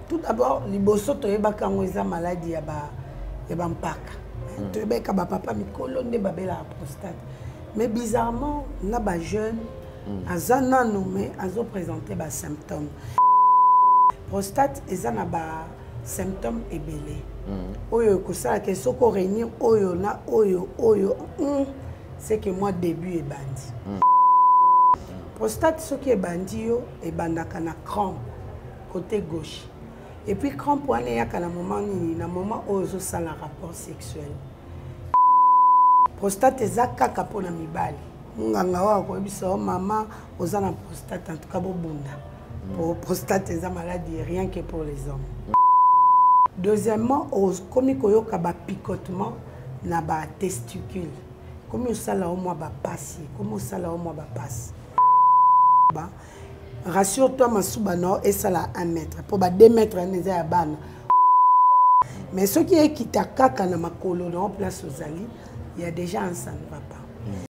Tout d'abord, les bossos, tu es une maladie, il y a un pack. Tu es papa, mikolo, ne babela la prostate. Mais bizarrement, là, les jeunes, ils ont présenté des symptômes. Prostate, ils ont des symptômes ébélés. Oyo, ça, que ce qu'on réunit, oyo, c'est que moi, début est bandit. Prostate, ce qui est bandit, est bandaka na crampe, côté gauche. Et puis, crampe, il y a un moment où ils ont le rapport sexuel. Prostate, c'est un caca pour la mibali. Maman, aux la prostate, en tout cas, pour prostate, c'est une maladie, rien que pour les hommes. Deuxièmement, comme il y a un picotement dans les testicules, comme il y a un passe, comme il y a un passe. Rassure-toi, Massoubano, et ça là 1 mètre. Pour 2 mètres, on est à ban. Mais ce qui est qui t'a caca dans ma colonne, en place aux alliés, il y a déjà un ça ne va pas.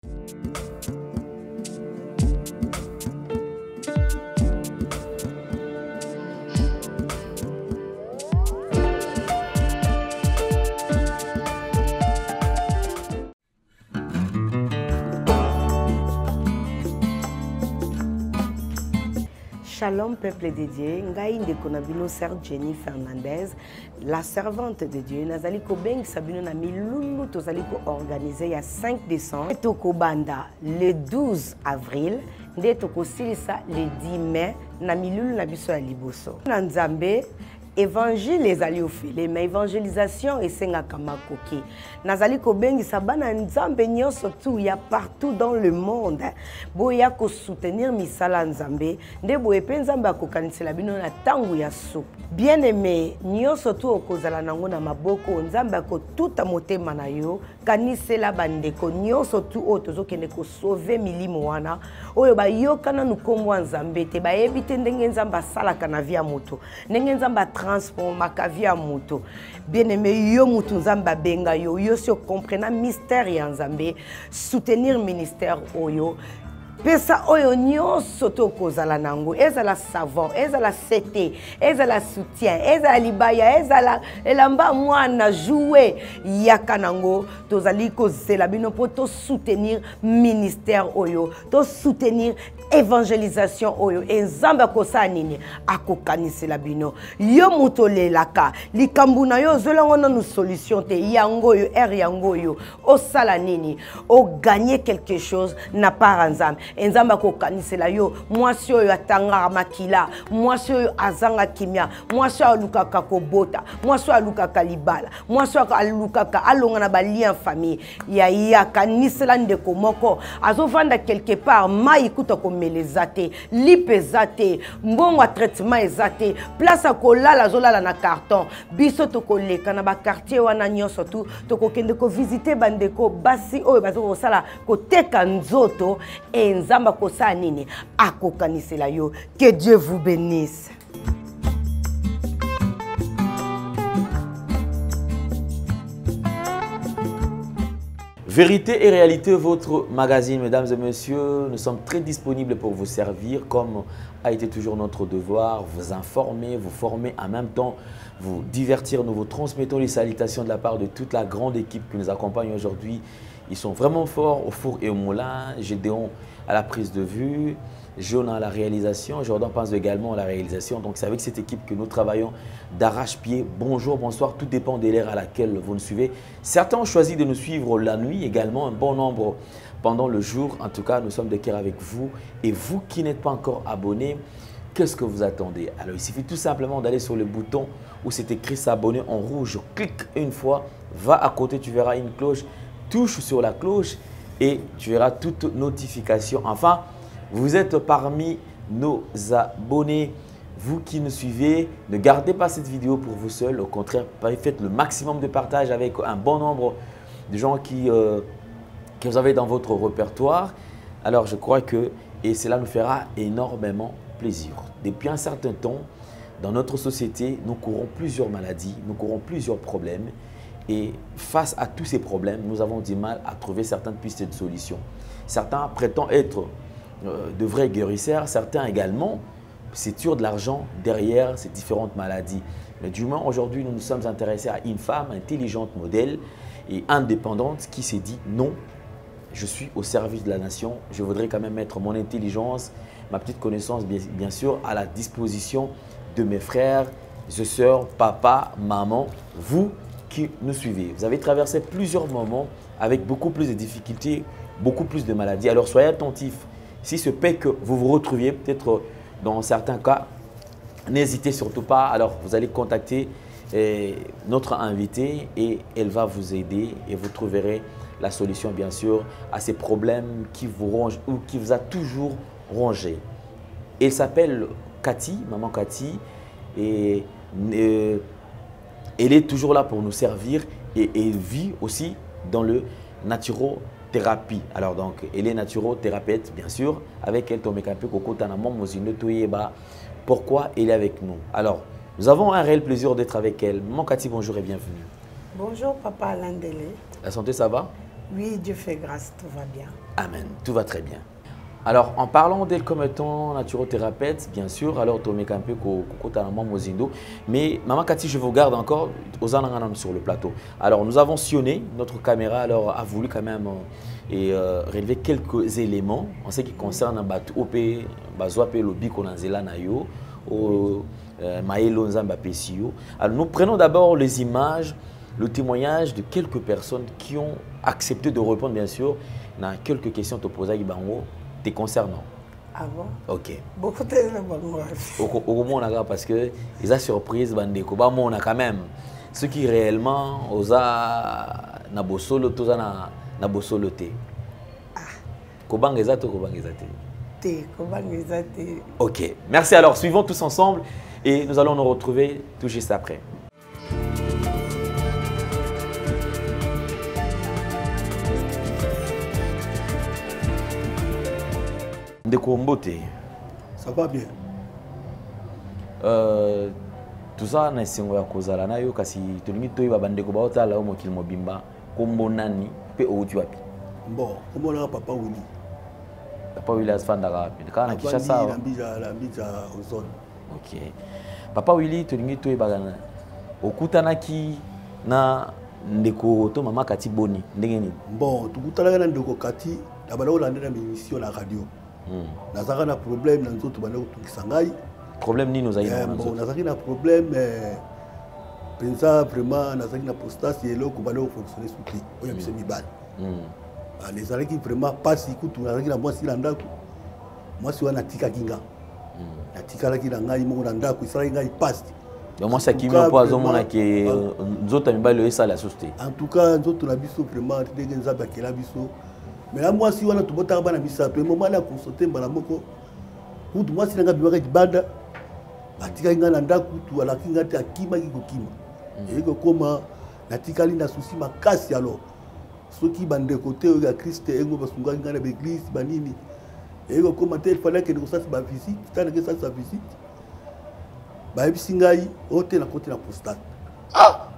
Shalom, peuple de Dieu. Ngai Ndekonabino, sœur Jenny Fernandez, la servante de Dieu. Nazali ko beng sabino na milulu tozali ko organiser ya 5 décembre. Toko banda le 12 avril, nde toko silisa le 10 mai na milulu na biso ya liboso. Na Nzambe évangile ezali ofele, mais évangélisation esengaka makoki. Nazali ko bengisa bana Nzambe nyonso tu ya partout dans le monde. Boya ko soutenir misala Nzambe, nde boye pe Nzambe akokanisela bino na tangu ya soupe. Bien aimé, nyonso tu okozala nango na maboko, Nzambe ko tuta motema na yo, kanisela bandeko nyonso tu o tozokende ko sauver milimo wana, oyo ba yokana nukomwa Nzambe te ba ebite ndenge Nzambe asalaka na via moto. Ndenge Nzambe transforma ka via moto. Bien aimé, yo mutu Nzambe benga yo, yo si comprena mystère ya Nzambe, soutenir ministère oyo. Pesa oyo nyonso to kozala nango, ezala savon, ezala sete, ezala soutien, ezala libaya, ezala elamba mwana jouer yaka nango, tozali kozela bino po to soutenir ministère oyo, to soutenir évangélisation oyo, Nzambe kosa nini akokanisela bino. Yo mutole laka, likambu na yo zolango na solution te, yango yo yango yo, osala nini, o gagner quelque chose na part Nzambe. Nzambe akokanisela yo, mwasi oyo atanga makila, mwasi oyo azanga kimia, mwasi oyo alukaka kobota, mwasi oyo alukaka libala, mwasi oyo alukaka alonga na balien famille. Ya kanisela ndeko moko, azovanda quelque part, mai kuta komelezate, lipezate, mbongo traitement ezate, place akolala zolala na carton, biso tokoleka na ba quartier wana nyonso tu, tokokende ko visiter bandeko basi oyo bazo kosala koteka nzoto, Nzamba kosa nini akokanisela yo. Que Dieu vous bénisse. Vérité et réalité, votre magazine, mesdames et messieurs, nous sommes très disponibles pour vous servir comme a été toujours notre devoir, vous informer, vous former, en même temps vous divertir. Nous vous transmettons les salutations de la part de toute la grande équipe qui nous accompagne aujourd'hui. Ils sont vraiment forts au four et au moulin. Gédéon à la prise de vue, Jonah à la réalisation, Jordan pense également à la réalisation. Donc c'est avec cette équipe que nous travaillons d'arrache-pied. Bonjour, bonsoir, tout dépend de l'ère à laquelle vous nous suivez. Certains ont choisi de nous suivre la nuit également, un bon nombre pendant le jour. En tout cas, nous sommes de cœur avec vous. Et vous qui n'êtes pas encore abonné, qu'est-ce que vous attendez? Alors il suffit tout simplement d'aller sur le bouton où c'est écrit s'abonner en rouge. Clique une fois, va à côté, tu verras une cloche. Touche sur la cloche et tu verras toute notification. Enfin, vous êtes parmi nos abonnés. Vous qui nous suivez, ne gardez pas cette vidéo pour vous seul. Au contraire, faites le maximum de partage avec un bon nombre de gens que vous avez dans votre répertoire. Alors, je crois que cela nous fera énormément plaisir. Depuis un certain temps, dans notre société, nous courons plusieurs maladies, nous courons plusieurs problèmes. Et face à tous ces problèmes, nous avons du mal à trouver certaines pistes de solutions. Certains prétendent être de vrais guérisseurs, certains également c'est sûr de l'argent derrière ces différentes maladies. Mais du moins, aujourd'hui, nous nous sommes intéressés à une femme intelligente, modèle et indépendante qui s'est dit non, je suis au service de la nation, je voudrais quand même mettre mon intelligence, ma petite connaissance, bien sûr, à la disposition de mes frères, sœurs, papa, maman, vous qui nous suivez. Vous avez traversé plusieurs moments avec beaucoup plus de difficultés, beaucoup plus de maladies. Alors soyez attentifs. Si ce peut que vous vous retrouviez, peut-être dans certains cas, n'hésitez surtout pas. Alors vous allez contacter notre invitée et elle va vous aider et vous trouverez la solution bien sûr à ces problèmes qui vous rongent ou qui vous a toujours rongé. Elle s'appelle Cathy, maman Cathy, et elle est toujours là pour nous servir et elle vit aussi dans le naturothérapie. Alors donc, elle est naturothérapeute bien sûr. Avec elle, pourquoi elle est avec nous. Alors, nous avons un réel plaisir d'être avec elle. Maman Cathy, bonjour et bienvenue. Bonjour papa Alain Délé. La santé, ça va? Oui, Dieu fait grâce, tout va bien. Amen, tout va très bien. Alors, en parlant d'elle comme étant naturothérapeute, bien sûr, alors tu es un peu Mozindo. Mais Maman Cathy, je vous garde encore aux Ananganam sur le plateau. Alors, nous avons sillonné, notre caméra alors, a voulu quand même relever quelques éléments en ce qui concerne Batoupe, Bazouape, Lobi, Konanzela, Nayo, Maïlo, Nzamba, Pesio. Alors, nous prenons d'abord les images, le témoignage de quelques personnes qui ont accepté de répondre, bien sûr, à quelques questions te posées te concernant. Ah bon? Ok. Beaucoup de gens parce que ils ont surprise, on a quand même ceux qui réellement osa na bosolo toza na bosolo te. Ah. Kobangeza to kobangeza te. Kobangeza te. Ok. Merci alors. Suivons tous ensemble et nous allons nous retrouver tout juste après. Ndeko Mbote. Ça va bien. Tout ça na singo ya kozala na yo kasi tolingi toyeba bandeko ba otala o mokili mobimba kombo nani pe outi wapi. Bon, kombo na papa Willy. Papa Willy asfanda wapi? Kana Kinshasa. La mbija ozone. OK. Papa Willy tolingi toyeba na okutanaki na ndeko to mama Cathy Boni ndenge nini? Bon, tukutana na ndeko Cathy na bana olanda na émission na radio. Nazaka na problème na nzoto bana kutukisa ngai. Problème nini ozayi na nzoto? Nazaki na problème pensa vraiment nazaki na postasi eloko bana ko fonctionner souti. Oya biso mibali. Les alaki vraiment pasi kutu nazaki na mwasi na ndako. Mwasi wana tika kinga. Na tika laki na ngai moko na ndako isala ngai pasi. Donc moi ça qui me pose au monde que nzoto mibali oyo sala souti. En tout cas nzoto na biso vraiment ndenge nzaba kela biso. Mais là, moi, si on a tout le temps, je moment là, consulter, Balamoko, ou moi, si on a besoin de banda, Batika Nanda, ou à la Kingata, Kima, et comment, Natikali n'a souci ma casse alors. Ceux qui bandent de côté, il y a Christ, et il y a l'église, Banini, et comment il fallait que nous fassions ma visite, tant que ça sa visite. Bah, Singaï, hôtel à côté de la postate. Ah!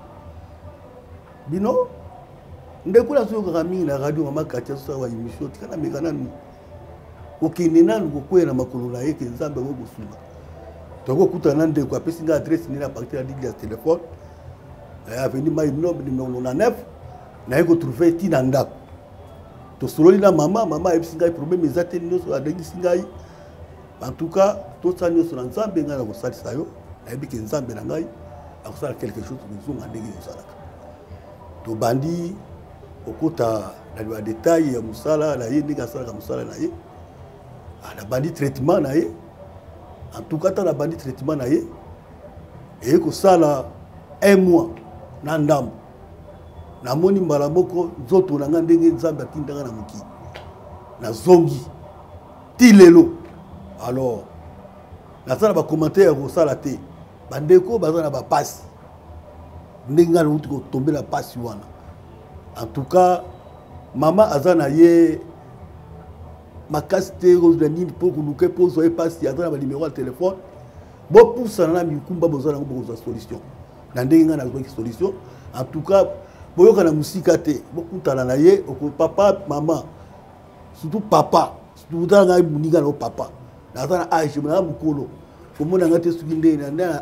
Bino? Ndeko la so rami na radio mama Cathy so wa émission tikana mekana nu okende na ngo kwela makolo na yeke nzambe ngo kusunga toko kutana ndeko apesi nga adresse ni na partir de la téléphone avenue Mai Noble numéro 9 na yeko trouver tina ndako to sololi na mama epesi nga problème ezate nyoso adengi singai en tout cas to sanyo so nzambe nga na ko salisa yo na yebiki nzambe na ngai akosala quelque chose kuzunga ndenge yosalaka to bandi okota na détail ya musala na ye ndenge asalaka musala na ye na bandi traitement na ye en tout cas na bandi traitement na ye e kosala 1 mois na ndambo na moni mbala moko nzoto na nga ndenge nzambe atindanga na moki na zongi ti lelo alors nasala ba commentaire kosala te bandeko baza na bapasi ndenge nga nauti kotombela pasi wana. En tout cas, maman azana ye makasite rozanini pour que nous que pose et passe azana ba numéro de téléphone. Bon pour ça na mikumba bozana ngo za solution. Na ndenga na ko solution. En tout cas, boyoka na musika te, bokutana na ye oko papa maman. Surtout papa, surtout dans na muninga no papa. Na azana age na mukolo. komona ngate soki ndenge na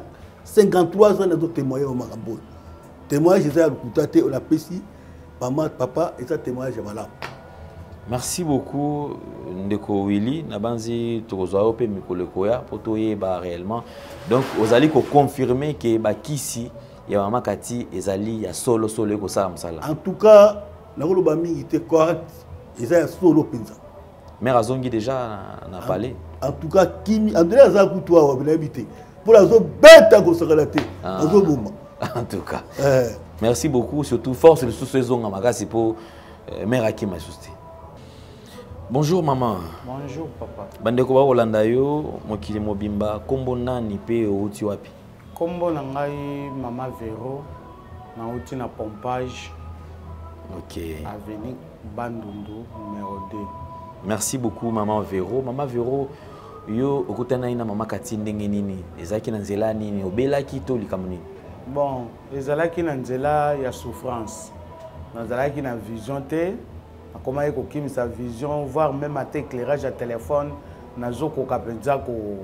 53 ans nazo témoigner au makambo témoignage eza ya lokuta te on apesi maman papa eza témoignage ya malamu. Merci beaucoup ndeko Willy nabanzi tokozwa yo pe mikolo koya po toyeba réellement donc ozali ko confirmer que bakisi ya mama Kati ezali ya solo ko sala msala. En tout cas nakoloba mingi te correct eza ya solo penza. Mère azongi déjà na parlé. En tout cas kimi André aza kutu awa habité pour la zo beta ko sakala te azo boma. En tout cas merci beaucoup surtout force de sous saison à makasi pour mère Akima Sousti. Bonjour maman. Bonjour papa. Bandeko ba Olanda yo mokili mobimba kombo nani pe outi wapi? Kombo na ngai mama Vero na outi na pompage. OK. Avenue Bandundu numéro 2. Merci beaucoup maman Vero. Maman Vero yo okutana ina mama Kati ndenge nini? Ezaki na nzela nini? Obelaki to likamuni? Bon, ezalaki na nzela ya souffrance. Nazalaki na vision te. Comment est sa vision, voire même à éclairage à téléphone, nazo ko kapenza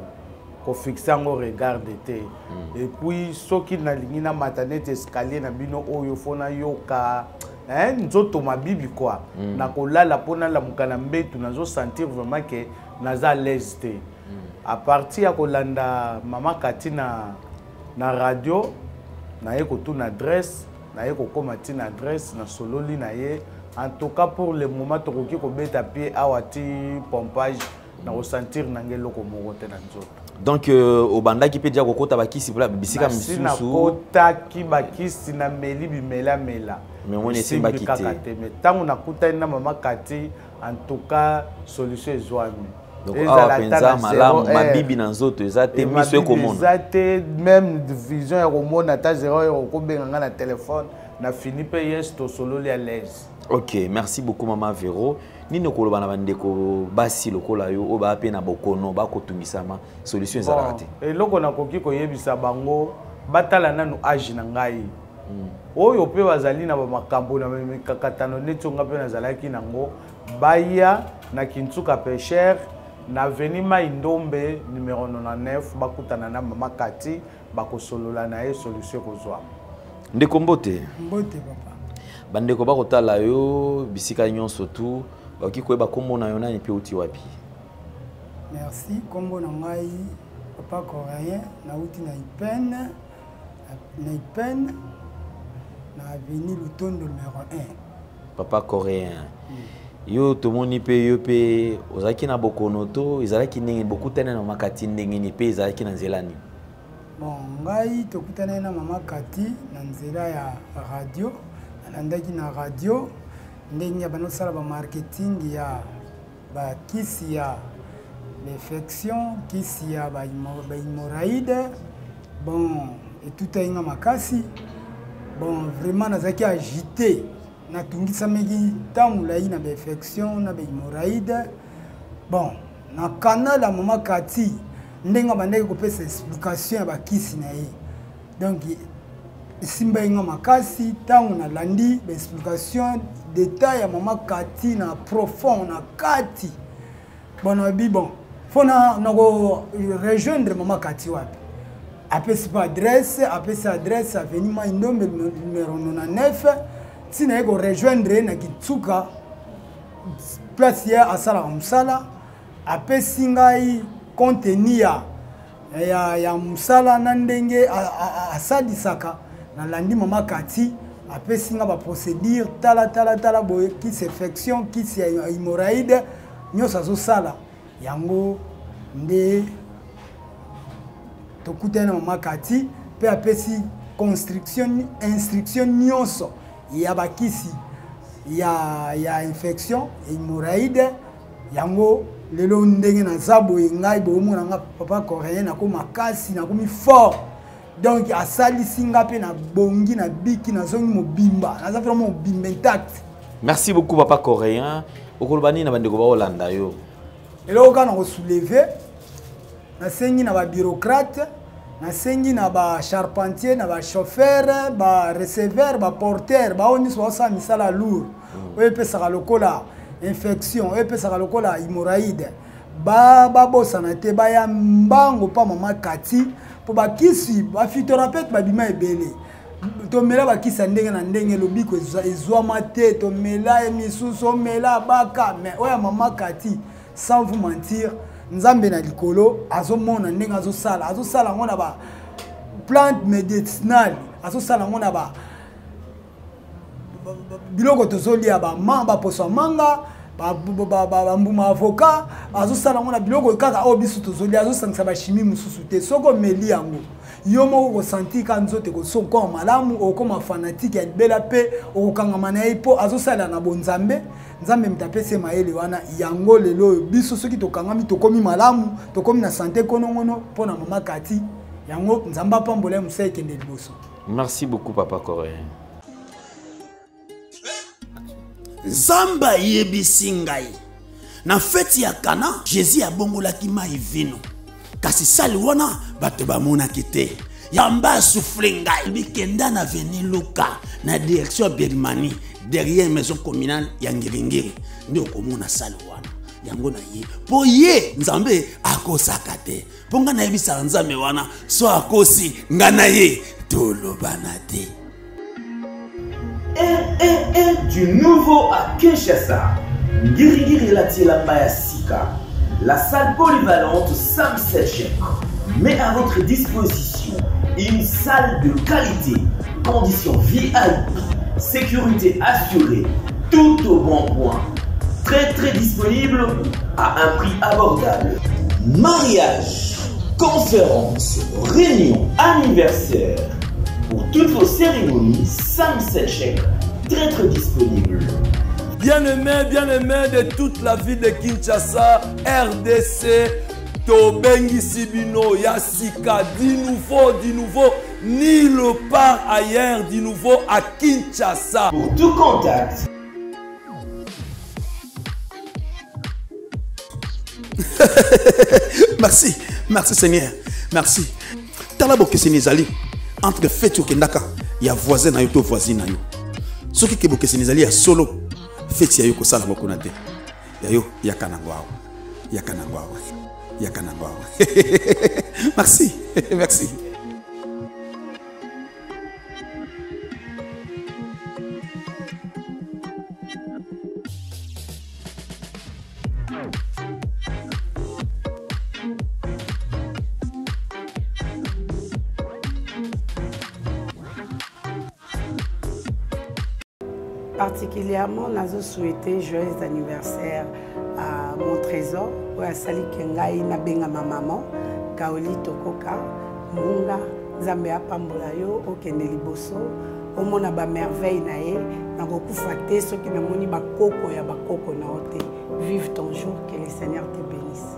ko fixer en regard d'été. Et puis ceux qui na lingina matanete escalier na bino oyo fona yoka nzoto mabibi quoi. Na ko la pona la mukana mbetu nazo sentir vraiment que naza l'aise te. À partir ya kolanda mama Kati na radio na ye ko tuna adresse, na ye ko koma tina adresse na sololi na ye. En tout cas, pour le moment, tu as fait un pied à pompage, na ressentir nangelo comme rote na nzoto. Donc au banda qui peut dire ko kota bakisi pour la bisika misusu. Na kota ki bakisi na meli bimela mela. Mais on est bakite. Mais tant on a kuta na mama Kati, en tout cas solution ezwami. Donc awa penza malamu mabibi na nzoto ezate miso ekomona. Ezate même vision ya komona ta 0 ko benga na téléphone na fini pe yes to solo à l'aise. OK, merci beaucoup maman Vero. Nino koloba na bandeko basi lokola yo o ba pe na bokono ba kotungisama solution ezala te. Et loko na koki ko yebisa bango batala nanu age na ngai. Oyo pe bazali na ba makambo na mikakatano netonga pe nazalaki nango baya na Kintsuka Pêcheur na venima Indombe numéro 99 bakutana na mama Kati bakosolola na ye solution kozwa. Ndeko Mbote. Mbote papa. Bandeko ba kotala yo bisika nyonso tu baki koyeba kombo na yo nani pe uti wapi. Merci kombo na ngai papa coréen na uti na Ipen na avenue Lutondo numéro 1. Papa coréen. Yo tomoni pe yo pe ozaki na bokono to ezalaki ndenge bokutana na makati ndenge ni pe ezalaki na nzelani. Bon ngai tokutana na mama Kati na nzela ya radio. Andaki na radio ndenge bano sala ba marketing ya ba kisi ya l'infection kisi ya ba hémorroïde bon et tout ainga makasi bon vraiment nazaki agité na tungisa meki tamula ina ba infection na ba hémorroïde bon na canal la mama Kati ndenge bandeki ko pesa explication ya ba kisi na ye donc simba inga makasi tangu na landi explication détail ya mama Kati na profond na kati bona bon fona nako rejoindre mama Kati wapi apesi pa adresse avenue Indombe numéro 99 sina eko rejoindre na Kintsuka place ya asala msala apesi ngai contenu ya msala na ndenge asadisaka na landi mama Kati apesi nga ba procédure tala boye kisi infection kisi ya hémorroïde nyoso azo sala yango nde tokutana mama Kati pe apesi instruction nyonso ya bakisi ya infection hémorroïde yango lelo ndenge na zabo ngai bomo na nga papa coréen na ko makasi na ko mi fort. Donc à Salisinga pe na bongi na biki na zongi mobimba na vraiment mobimba intact. Merci beaucoup papa coréen. Okolobani na bandeko ba Holanda yo. Et là on a soulevé na sengi na ba bureaucrate, na sengi na ba charpentier, na ba chauffeur, ba receveur, ba porteur, ba oni so sa misala lourd. O pe saka lokola infection, o pe saka lokola hémorroïde. babosana te baya mbango pa mama kati po bakisi baphytothérapeute babima ebele tomela bakisa ndenge na ndenge lobiko ezwama te tomela emisusu omela baka mais oya mama kati sans vous mentir nzambe na likolo azomona ndenge azosala ngo na ba plante médicinale azosala ngo na ba biloko tozolia ba poso manga mbuma avocat azosala ngo na biloko kaka oyo biso tozolia azosangisa bachimie mosusu te soki omeli yango yo moko kosanti ka nzote kosokoma malamu okoma fanatique ya libela mpe okokangama na ye mpo azosala na bonzambe nzambe mutapesi mayele wana yango lelo oyo biso soki tokangami tokomi malamu tokomi na sante konongono mpo na mama kati yango nzambe apambola ye mosala ekende liboso. Merci beaucoup Papa Coré. Zamba yebisi ngai na feti ya Kana Jésus abongolaki mai vino kasi sali wana bato bamonaki te yamba souffle ngai bikenda na veni Luka na direction Birmanie derrière maison communale ya Ngiringiri ndio komona sali wana yango na ye po ye nzambe akosaka te po nga na yebisa nzambe wana so akosi nga na ye tolobana te. Du nouveau à Kinshasa, Ngirigiri Latiela Mayasika, la salle polyvalente Sam Setchek met à votre disposition une salle de qualité, conditions VIP, sécurité assurée, tout au bon point, très disponible à un prix abordable. Mariage, conférences, réunions, anniversaires, pour toutes vos cérémonies, Sam Setchek, très disponible. Bien-aimés de toute la ville de Kinshasa, RDC, Tobengi Sibino, Yassika, du nouveau, nulle part ailleurs, du nouveau à Kinshasa. Pour tout contact. Merci Seigneur, merci. Talabo Kesenizali, entre fête au Kendaka, il y a voisin na yo to voisine na yo. Ce qui est Kesenizali ya solo, fête ya yo ko sala moko na te. Ya yo yakanangwao. Merci. Particulièrement, nous souhaité joyeux anniversaire à mon trésor, à Sali Kengai, Nabenga ma maman, Kaoli Tokoka, Munga, Zambia Pambolayo, Okende Liboso, Omona ba merveille nae, na beaucoup facté, ceux qui n'ont pas bakoko ya bakoko na ote. Vive ton jour, que le Seigneur te bénisse.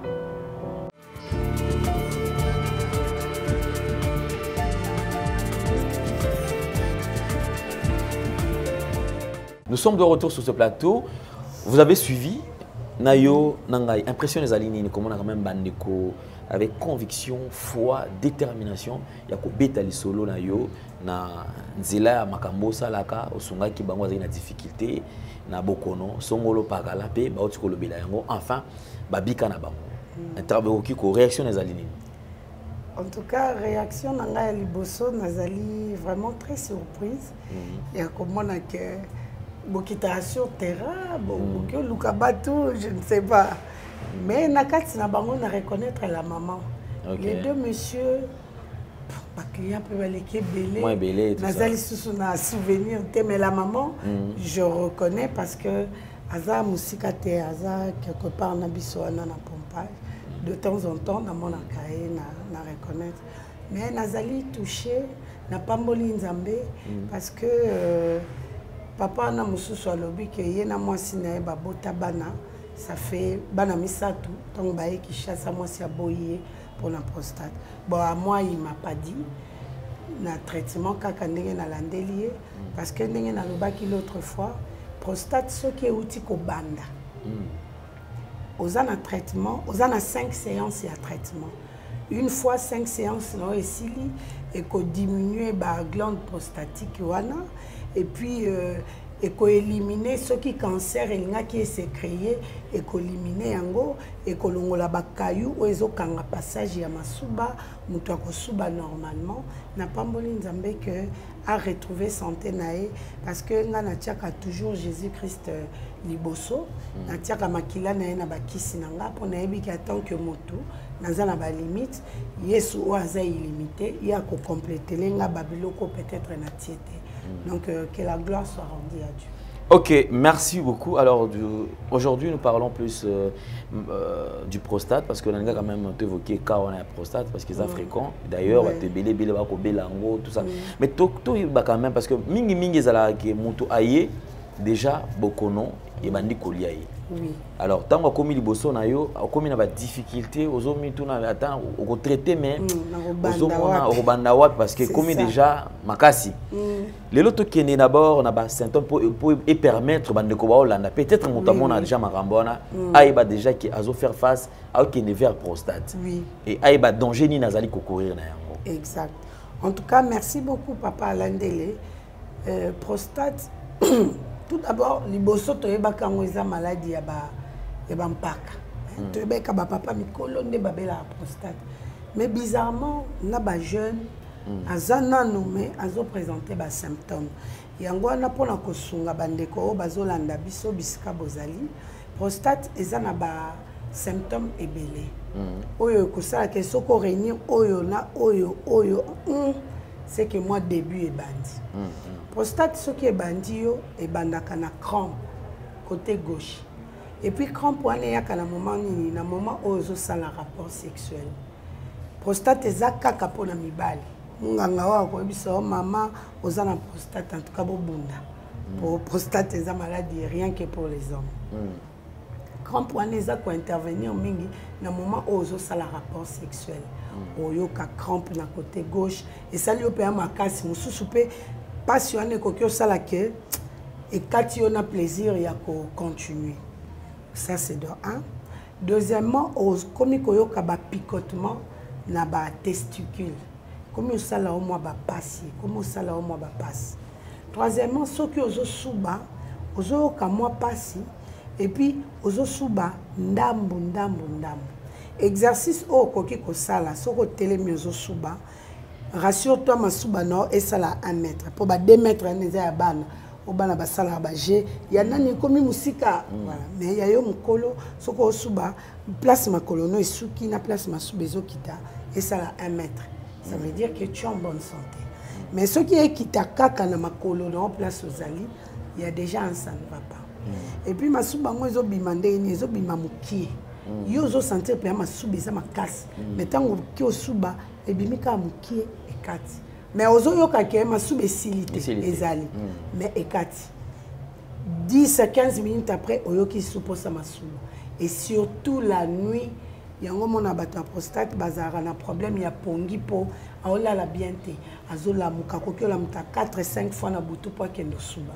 Nous sommes de retour sur ce plateau. Vous avez suivi Nayo Nangai, impression des alignés, comme on a quand même bandeko, avec conviction, foi, détermination. Il y a beta li solo Nayo, na nzela makambo salaka, osunga ki bango na difficulté, na bokono, songolo pagala pe, ba otikolo bela yango, enfin, babika na bango. Interview qui ko réaction des alignés. En tout cas, réaction Nangai Liboso, Nazali vraiment très surprise. Il y a comment on a que Bokita sur terrain, Bokio Lukabatou, je ne sais pas. Mais Nakati Nabango na reconnaître la maman. Les deux messieurs, client peut aller belé. Nazali Soussou na souvenir, mais la maman, je reconnais parce que Aza Moussikate, Aza quelque part Nabisoana na pompage. De temps en temps, dans mon akaye, na reconnaître. Mais Nazali touché, na pamboli nzambe, parce que papa na mususu alobi ke yena mwasi na ye babota bana, ça fait bana misatu, donc baye qui chasse moi si aboye pour la prostate. Bon, à moi il m'a pas dit na traitement kaka ndenge na landelier, parce que ndenge na lobaki l'autre fois, prostate ce qui est outil ko banda. Aux an traitement, aux an 5 séances à traitement. Une fois 5 séances, non, et qu'on diminue la glande prostatique, et puis éliminer ce qui cancer qui s'est créé éliminer yango ekolongola bakayou ou ezokanga passage ya masuba mutu akosuba normalement na pamboli nzambe que a retrouver santé nae parce que nga na tiaka toujours Jésus-Christ liboso na tiaka makila nae na bakisi nanga pona yebi ka tant que motu naza na ba limite Yesu o aza illimité ya ko compléter lenga babiloko peut-être na tiete. Donc que la gloire soit rendue à Dieu. Ok, merci beaucoup. Alors aujourd'hui nous parlons plus du prostate parce que nous avons quand même évoqué quand on a la prostate parce que c'est fréquent. D'ailleurs, tu belé belango tout ça. Mais tout quand même parce que mingi zala ke mutu aye déjà bokono et bandi koliaye. Oui. Alors tant qu'on commis liboso na yo, comme na ba difficulté aux hommes tout na attend au traiter mais aux hommes au bandawa parce que comme déjà makasi. Les autres qui n'est d'abord na ba symptômes pour et permettre bande ko ba Hollande peut-être notamment na déjà marambona aiba déjà qui azo faire face à qui ne vers prostate. Oui. Et aiba danger ni nazali ko courir na yango. Exact. En tout cas, merci beaucoup papa Landele. Prostate tout d'abord, liboso toyebaka ngo eza maladie ya ba mpaka. Toyebaka ba papa mikolo nde babela prostate. Mais bizarrement, na ba jeune azana nommé azo présenter ba symptômes. Yango na pona kosunga bandeko bazolanda biso bisika bozali. Prostate eza na ba symptômes ebele. Oyo kosala ke soko réunir oyo na oyo c'est que moi début et bandi. Prostate ce qui est bandi yo et bandaka na crampe côté gauche. Et puis crampe wana yaka na moment nini na moment ozo sala rapport sexuel. Prostate eza kaka pona mibali. Nganga wa ko biso mama oza na prostate en tout cas bobunda. Pour prostate eza maladie rien que pour les hommes. Crampe wana eza ko intervenir mingi na moment ozo sala rapport sexuel. Oyo ka crampe na côté gauche et ça lui opère makasi mususu pe passionné kokyo sala ke et quand on a plaisir il y a ko continuer. Ça c'est de un. Deuxièmement, comme koyo ka ba picotement na ba testicule. Comme sala au moins ba passer, comme sala au moins ba passe. Troisièmement, ce que ozo suba, ozo ka moi passer et puis ozo suba ndambu. Exercice au koki ko sala, soko telemi ozo suba. Rassure-toi, ma soubano et ça là 1 mètre. Pour 2 mètres, on est à ban. Au ban à basala bagé. Il y a nani comme musika. Voilà. Mais il y a yo mukolo. Soko souba. Place ma colono et souki na place ma soubezo kita. Et ça là 1 mètre. Ça veut dire que tu es en bonne santé. Mais ce qui est kita kaka na ma colono place aux ali, il y a déjà un ça ne va pas. Et puis ma souba moi zo bimande ni zo bimamuki. Yo zo sentir pe ma soubeza ma casse. Mais tant que souba et bimika muki. Mais aux autres, il y a une silité. Mais 10 à 15 minutes après, il y a une et surtout la nuit, il y a un prostate, il y a un problème, il y a pongi po, il y a la bienté. Il y a 4 et 5 fois dans le pour qu'il y ait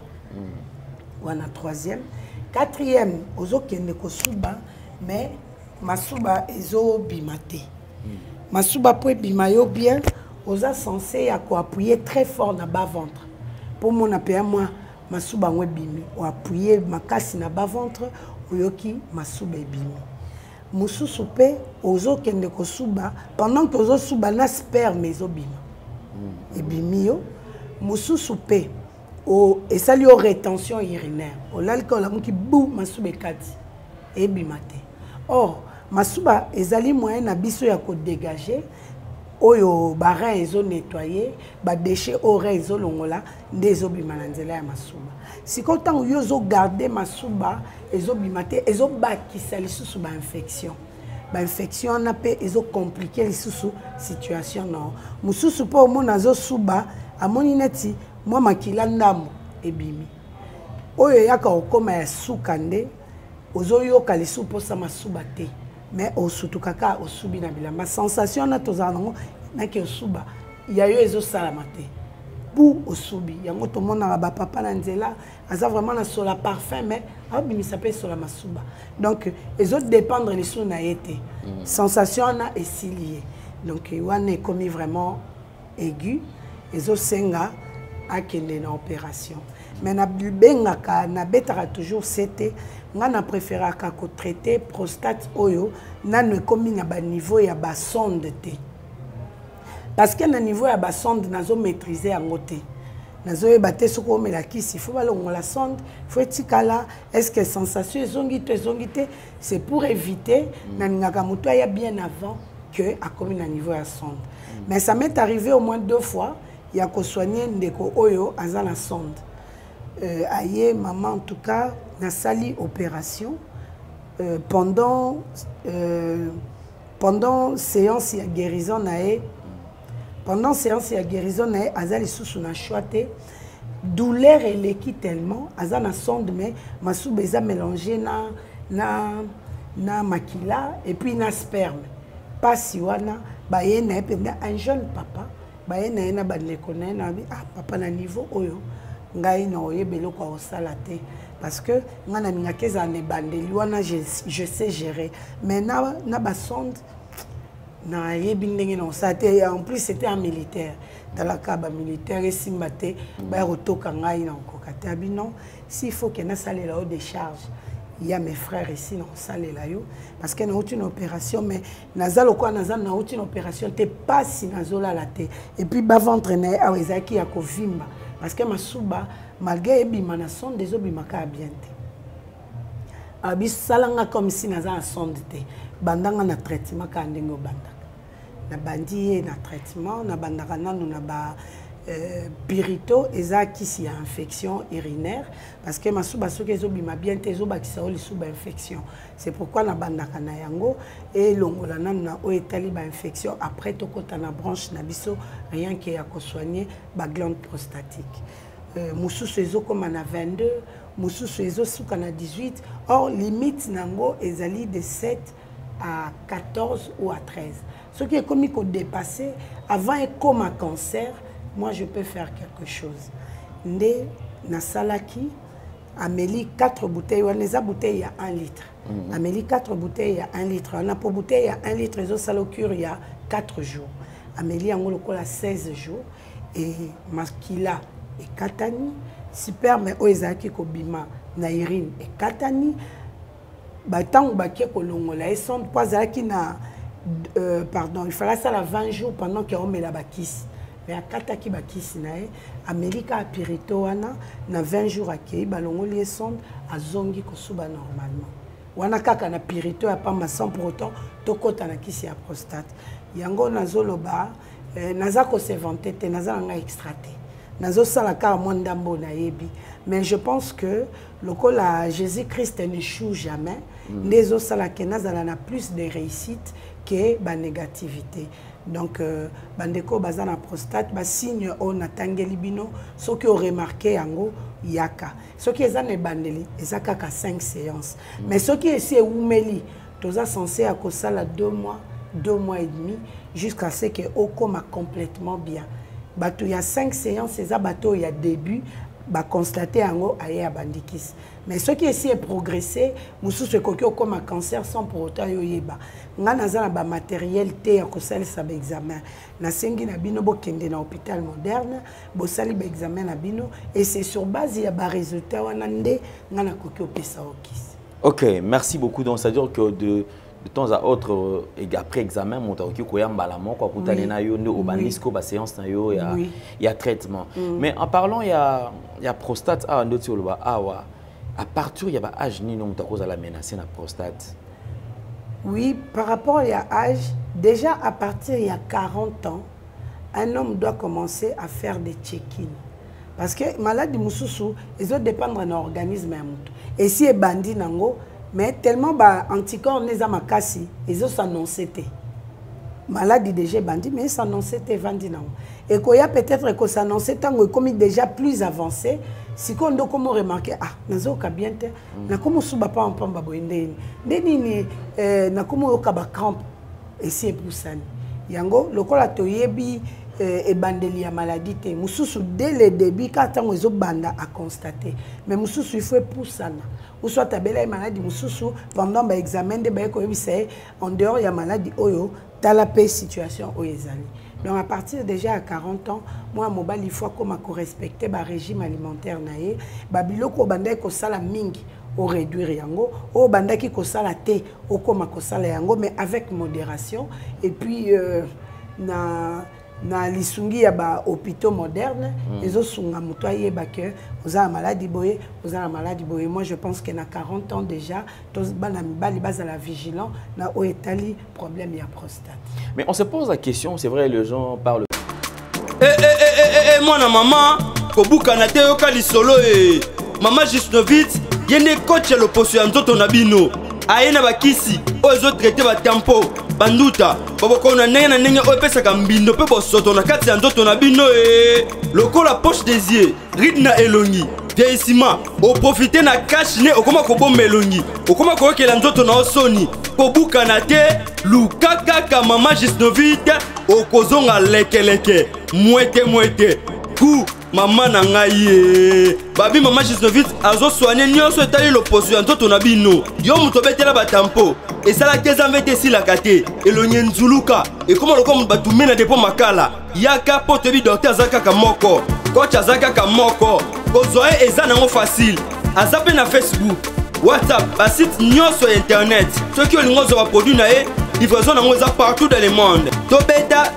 un troisième. Quatrième, il y a un mais masuba est bimate. Masuba pour bimayo bien. Vous êtes censé appuyer très fort dans le bas-ventre. Pour mon appel, moi, je suis bimi. Ou appuyer ma casse dans le bas-ventre, ou yoki ma souba bimi. Moussou soupé, ozo kende ko souba, pendant que ozo souba na sperme ezo bima. Et bimi yo, moussou soupé, et ça lui a rétention urinaire. O l'alcool la mouki bou ma souba kati. Et bimate. Or, ma souba ezali moyen na biso ya ko dégager. Oyo barin ezo nettoyer ba déchets oreilles ezo longola ndezo bimana nzela ya masuba si kontant yo zo garder masuba ezo bimate ezo bakisa lisusu ba infection na pe ezo compliquer lisusu situation non mususu po mona zo suba amoni neti mwa makila ndambo ebimi oyo yaka okoma ya sukande ozo yoka lisusu po sa masuba te. Mais au surtout kaka au subi na bila ma sensation na tozana na ke suba ya yo ezo salamate pour au subi yango to mona ba papa na nzela aza vraiment na sola parfum mais abi s'appelle sola masuba donc les autres dépendre les sous na été sensation na est lié donc wana est commis vraiment aigu ezo senga akende na opération. Mais na bengaka na betaka toujours c'était nga na préféraka ko traiter prostate oyo nanu komi na ba niveau ya ba sonde te. Parce que na niveau ya ba sonde nazo maîtriser yango te. Nazo ebate soko omela kisi faut balongo la sonde faut etikala est-ce que sensation ezongi te c'est pour éviter na ngaka muto ya bien avant que a komi na niveau ya sonde. Mais ça m'est arrivé au moins 2 fois il y a ko soigner ndeko oyo aza na sonde. Aïe maman en tout cas na sali opération pendant séance ya guérison nae. Pendant séance ya guérison nae azali susu na choité douleur eleki tellement azana sonde mais masuba eza mélangé na makila et puis na sperme pasi wana baye na penda un jeune papa baye na bandeko na na ah papa na niveau oyo ngai na oyebelo kwa osala te parce que ngana ngakeza ne bandeli wana je sais gérer mais na ba sonde na yebindenge na osate en plus c'était un militaire dans la caba militaire et simbate ba rotoka ngai na kokata bino s'il faut que na salela au décharge il y a mes frères ici na salela yo parce que na une opération mais nazalo kwa nazana na une opération te pas si nazola la te et puis ba ventre na awezaki ya kovimba parce que masuba malgré ebima na sonde des obimaka bien te abi salanga comme si naza sonde te bandanga na traitement ka ndenge obandaka na bandi na traitement na bandaka nanu na ba pirito eza kisi ya infection urinaire parce que masuba soki ezobima bien te ezobakisa o lisuba infection c'est pourquoi na bandaka na yango et longola nanu na o etali ba infection après tokota na branche na biso rien que ya ko soigner ba glande prostatique mususu ezokoma na 22 mususu ezosuka na 18 or limite nango ezali de 7 à 14 ou à 13 ce qui est comme qu'on dépasser avant et comme un cancer moi je peux faire quelque chose ndé na salaki Amélie 4 bouteilles ou les bouteilles à 1 litre Amélie 4 bouteilles à 1 litre on a pour bouteille à 1 litre les salocure il y a 4 jours Amélie en gros 16 jours et Makila et Katani super mais oezaki ko bima na urine et Katani batang baké ko longola et son poisaki na pardon il fallait ça la 20 jours pendant qu'on met la bakis mais à kataki bakis nae Amérique a pirito wana na 20 jours akei balongoli son azongi ko suba normalement wana kaka na pirito a pas ma 100 pour autant tokota na kisi ya prostate yango nazoloba nazako se vanter te nazanga extraté nazo sala ka mondambo na yebi mais je pense que le col à Jésus-Christ n'échoue jamais les autres sala que nazala na plus de réussite que ba négativité donc bandeko bazana prostate ba signe on atangeli bino ce qui ont remarqué yango yaka ce qui ezane bandeli ezaka ka 5 séances mais ce qui est oumeli toza censé à kosala 2 mois et demi jusqu'à ce que okoma complètement bien bato il y a 5 séances ces bateaux il y a début ba constater yango aye abandikis mais ce qui essaie de progresser musu ce kokyo comme un cancer sans pour autant yoyeba nga nazana ba matériel te ko sali sa ba examen na sengi na bino bo kende na hôpital moderne bo sali ba examen na bino et c'est sur base ya ba résultat wana nde nga na kokyo pesa okis. OK, merci beaucoup. Donc ça veut dire que de temps à autre après examen mon taoki ko yamba la mon ko kutane na yo ndo obandisco ba séance na yo ya traitement mais en parlant il y a prostate a ndoti oloba awa à partir il y a ba âge ni non takoza la menacer na prostate. Oui, par rapport à l'âge, déjà à partir il y a 40 ans, un homme doit commencer à faire des check-in. Parce que maladie mususu, ils doivent dépendre de l'organisme. Et si est bandit nango, mais tellement bah anticorps les amakasi, ils ont s'annoncé. Maladie déjà bandit, mais s'annoncer vandi nango. Et qu'il y a peut-être que s'annoncer tango comme déjà plus avancé. Si on doit comment remarquer ah nazo bien te na como suba pa mpamba boindeni ndeni na como okaba crampe et c'est pour ça yango lokola toyebi e bandeli ya maladie te mususu dès le début quand tango ezo banda à constater mais mususu il faut poussana ou soit tabela maladie mususu pendant ba examen de ba ko yebisa en dehors ya maladie oyo tala pe situation oyezali Donc à partir déjà à 40 ans, moi mobile il faut comme respecter le régime alimentaire naé, babiloko banda ko sala mingi au réduire yango, au banda ki ko sala té, au comme ko sala yango mais avec modération et puis na lisungi ya ba hôpitaux modernes ezo sunga muto ayeba que vous avez maladie boye, vous avez maladie boye. Moi je pense que na 40 ans déjà tous bana mibali bazala vigilant na o etali problème ya prostate. Mais on se pose la question, c'est vrai les gens parlent moi na maman kobuka na te yoka lisolo maman Gisnovitz yene coach le poso ya nzoto na bino ayena bakisi ozo traiter ba tempo banduta baboko na ndenge opesaka mbindo pe bosoto na kati ya nzoto na bino lokola poche des yeux ride na elongi vieillissement o profiter na cash ne okoma kobomba elongi okoma kokela nzoto na osoni kobuka na te luka kaka mama Gisnovitz okozonga lekeleke mwete ku mama na ngai babi mama Gisnovitz azo soigner nyonso etali loposo ya nzoto na bino yo muto betela batampo esalaki ezambe te esilaka te elongi nzuluka ekoma lokola batume na depo makala yaka po toyebi docteur aza kaka moko coach aza kaka moko kozwa ye eza nango facile aza mpe na Facebook WhatsApp basite nyonso ya internet soki olingi ozwa baproduit na ye livraison nango eza partout dans le monde tobeta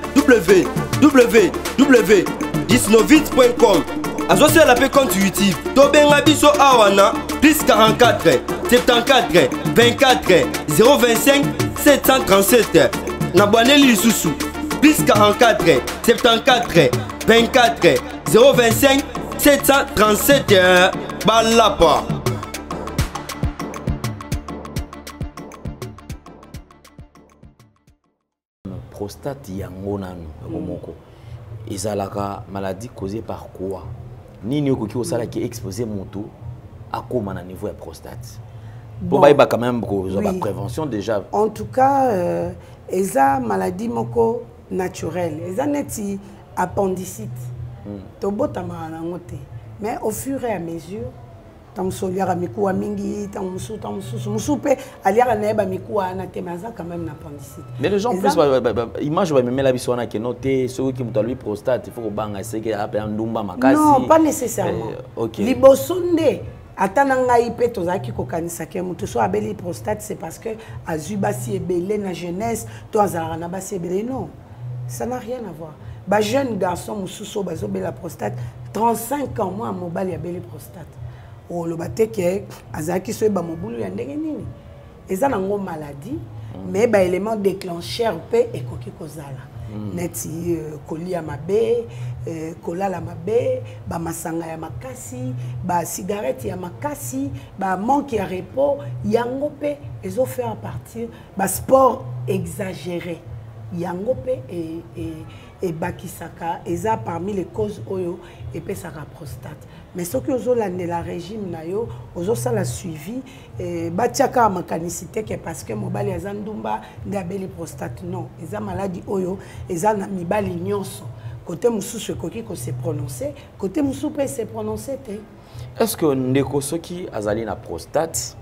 www.gisnovitz.com azosala pe compte YouTube tobenga biso awana plus 44 74 24 025 737 nabwaneli lisusu plus 44 74 24 025 737 balapa. prostate yango nanu moko ezalaka maladie causée par quoi nini okoki osala ki exposer moto akoma na niveau ya prostate bon ba quand même ko ba prévention déjà en tout cas eza maladie moko naturelle eza neti appendicite to botama na ngote mais au fur et à mesure tamsoliara mikuwa mingi tamsusu pe aliara na eba mikuwa na temaza quand même na appendicite. Mais les gens plus image va même la biso na ke noter ceux qui mutalui prostate il faut banga c'est que après ndumba makasi. Non, pas nécessairement. OK. Libosonde atana ngai pe tozaki kokanisa ke mutu so abeli prostate c'est parce que azuba si ebele na jeunesse to azara na basi ebele non. Ça n'a rien à voir. Ba jeune garçon mususo bazobela prostate 35 ans moi mobali abeli prostate. O lo bateke azaki so ba mobulu ya ndenge nini eza nango maladie mais ba élément déclencheur pe ekoki kozala neti kolia mabe kolala mabe ba masanga ya makasi ba cigarette ya makasi ba manque ya repos yango pe ezo faire partir ba sport exagéré yango pe et bakisaka eza parmi les causes oyo epesaka prostate. Mais ce que vous avez la régime nayo, vous avez la suivi, batiaka makanicité que parce que mobali azandumba ngabeli prostate non, eza maladie oyo, eza na mibali nyonso. Côté mususu koki ko se prononcer, côté musu peut se prononcer te. Est-ce que ndeko soki azali na prostate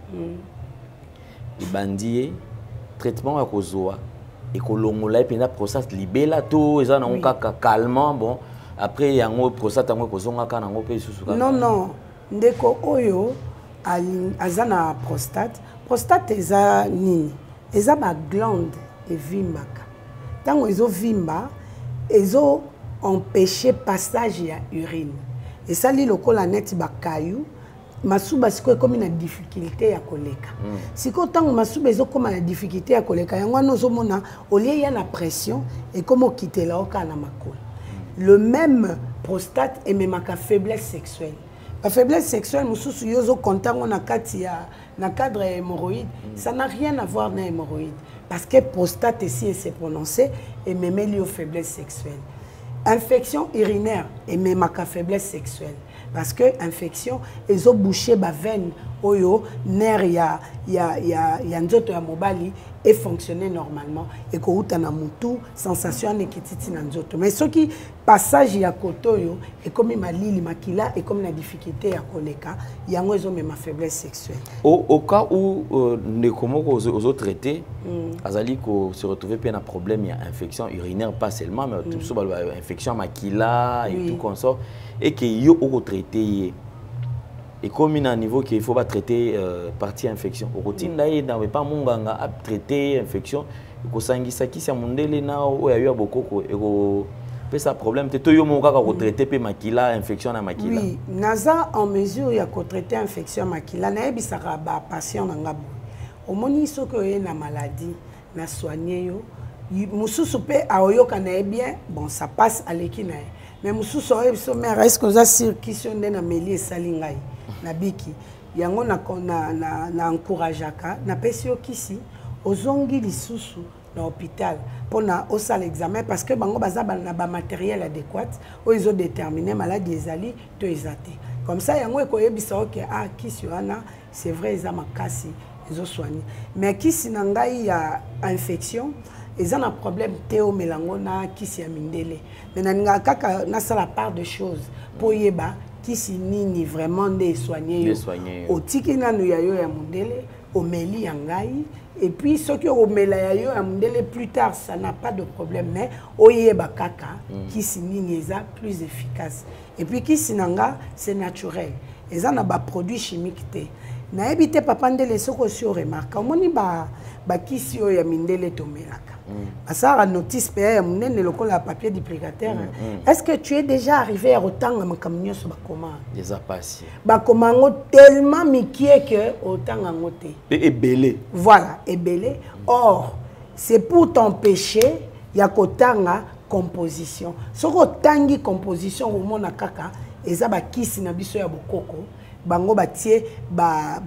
ibandie traitement ya kozoa et kolongola pe na prostate libela to eza na kaka calmant bon. Après, il y a un prostate non, ndeko oyo azana prostate. Prostate eza nini? Eza ba glande e vimbaka. Tango ezo vimba, ezo empêcher passage ya urine. Et ça li lokola neti ba kayu, masuba siko comme une difficulté ya koleka. Siko tango masuba ezo comme une difficulté ya koleka, yango nozo mona olie ya na pression et comme quitter la oka na makolo. Le même prostate et même la faiblesse sexuelle. La faiblesse sexuelle, nous yozo content na cadre hémorroïde, ça n'a rien à voir avec hémorroïde parce que prostate ici c'est prononcé et même lié aux faiblesses sexuelles. Infection urinaire et même la faiblesse sexuelle parce que infection ils ont bouché ba veine oyo nerf ya nzoto ya mobali et fonctionner normalement et que outa na mutu sensation nekititi na nzoto mais ce qui passage ya kotoyo et comme malili makila et comme la difficulté ya koleka yango ezo même faiblesse sexuelle au cas où ne comment aux autres traités azali ko se retrouver pe na problème ya infection urinaire pas seulement mais tout ça infection makila et tout comme ça et que yo au traité et comme il y a un niveau qu'il faut pas traiter partie infection. Au quotidien, il n'y a pas monganga à traiter infection. Il faut s'engager qui c'est mon délai na où il y a eu beaucoup et ça problème. C'est tout le monde qui a traité pe makila infection na makila. Oui, naza en mesure ya ko traiter infection makila na ebisaka ba patient na ngabo. Au moni so que y na maladie na soigner yo. Mususu pe aoyoka na bien, bon ça passe à l'équina. Mais mususu so mais est-ce que ça circulation na meli salingai. Nabiki yango na encourageaka na pesio kisi ozongi lisusu na hôpital pour na osala examen parce que bango baza na ba matériel adéquat o ils ont déterminé maladie ezali to ezate comme ça yango ekoyebisa OK ah kisi wana c'est vrai eza makasi ezo soigner mais kisi na ngai ya infection ils ont un problème théo melango na kisi ya mindele mais na kaka na sala part de choses pour yeba kisi nini vraiment de soigner au tiki nanu ya yo ya mundele au meli ya ngai et puis ce qui au mela ya yo ya mundele plus tard ça n'a pas de problème mais oyeba kaka kisi nini eza plus efficace et puis kisi nanga c'est naturel eza na ba produit chimique te na ebite papa ndele soko si remarque moni ba kisi yo ya mindele to melaka ça notice PA munene lokola papier duplicateur est-ce que tu es déjà arrivé à autant ma camion sur comment déjà passé ba comment tellement mikie que autant ngote et belé voilà et belé or c'est pour t'empêcher ya kotanga composition soko tangi composition au mona kaka eza ba kisi na biso ya bokoko bango batie ba